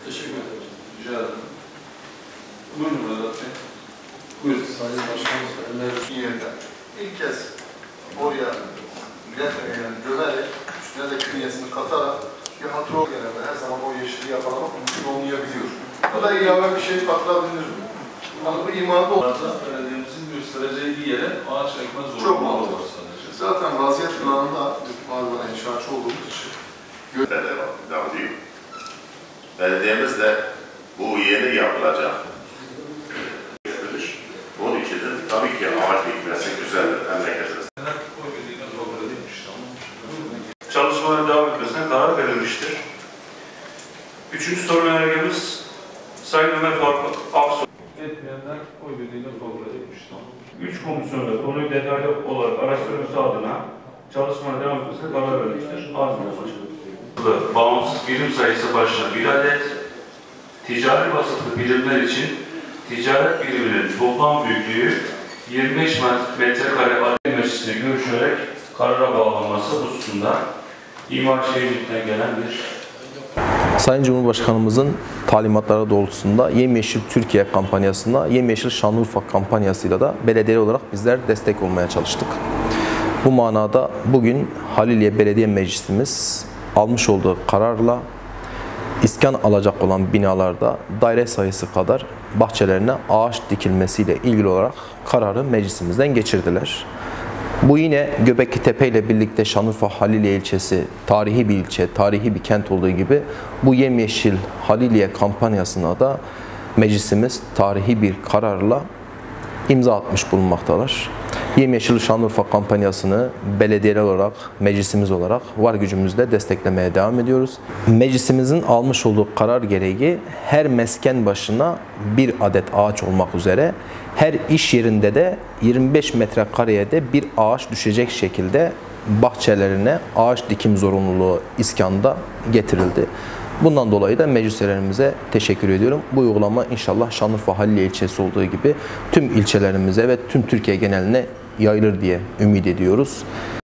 Teşekkür ederim. Rica ederim. Buyurun Vedat Bey. Buyurun Sayın Başkanım. Öner yerden ilk kez oraya yani gömerek, üstüne de künyesini katarak bir hatır ol genelde her zaman o yeşili yakalamak mümkün olmayabiliyor. Bu da ilave bir şey katılabilir mi? Yani bu imarda Orada belediyemizin göstereceği bir yere ağaç ekme çok zorunlu mantıklı. olur sadece. Zaten vaziyet planında mağdur inşaatçı olduğumuz için devam değil. Belediyemiz de bu yeni yapılacak. Bunun için de tabii ki ağaç dikmesi güzeldir memleketimiz. Oy birliğiyle kabul edilmiş. Çalışmaların devam etmesine karar verilmiştir. Üçüncü soru önergemiz Sayın Ömer Faruk Aksoy. Etmeyenler oy birliğiyle kabul edilmiş. 3 komisyonda konuyu detaylı olarak araştırması adına çalışmalara devam etmesine karar verilmiştir. Arz ederim. Bağımsız birim sayısı başına 1 adet, ticari vasıflı birimler için ticaret biriminin toplam büyüklüğü 25 metrekare adliye meclisine görüşerek karara bağlanması hususunda İmar Şehircilik'ten gelen bir Sayın Cumhurbaşkanımızın talimatları doğrultusunda Yemyeşil Türkiye kampanyasında Yemyeşil Şanlıurfa kampanyasıyla da belediye olarak bizler destek olmaya çalıştık. Bu manada bugün Haliliye Belediye Meclisimiz almış olduğu kararla iskan alacak olan binalarda daire sayısı kadar bahçelerine ağaç dikilmesiyle ilgili olarak kararı meclisimizden geçirdiler. Bu yine Göbeklitepe ile birlikte Şanlıurfa Haliliye ilçesi tarihi bir ilçe, tarihi bir kent olduğu gibi bu Yemyeşil Haliliye kampanyasına da meclisimiz tarihi bir kararla imza atmış bulunmaktalar. Yemyeşil Şanlıurfa kampanyasını belediyeler olarak, meclisimiz olarak var gücümüzle desteklemeye devam ediyoruz. Meclisimizin almış olduğu karar gereği her mesken başına bir adet ağaç olmak üzere her iş yerinde de 25 metrekareye de bir ağaç düşecek şekilde bahçelerine ağaç dikim zorunluluğu iskanda getirildi. Bundan dolayı da meclislerimize teşekkür ediyorum. Bu uygulama inşallah Şanlıurfa Haliliye ilçesi olduğu gibi tüm ilçelerimize ve tüm Türkiye geneline yayılır diye ümit ediyoruz.